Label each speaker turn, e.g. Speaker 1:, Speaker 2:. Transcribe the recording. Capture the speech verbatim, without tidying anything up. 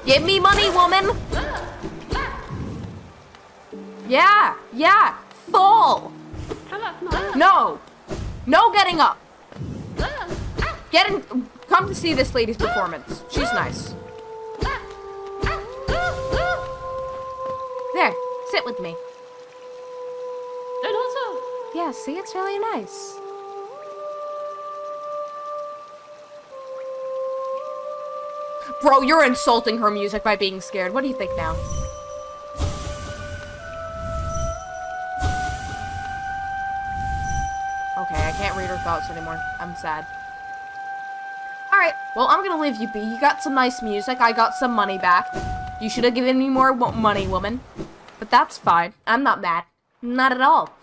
Speaker 1: Give me money, woman! Yeah, yeah, fall! No! No getting up! Get in, come to see this lady's performance. She's nice. There, sit with me. Yeah, see, it's really nice. Bro, you're insulting her music by being scared. What do you think now? Okay, I can't read her thoughts anymore. I'm sad. Alright, well, I'm gonna leave you be. You got some nice music. I got some money back. You should have given me more money, woman. But that's fine. I'm not mad. Not at all.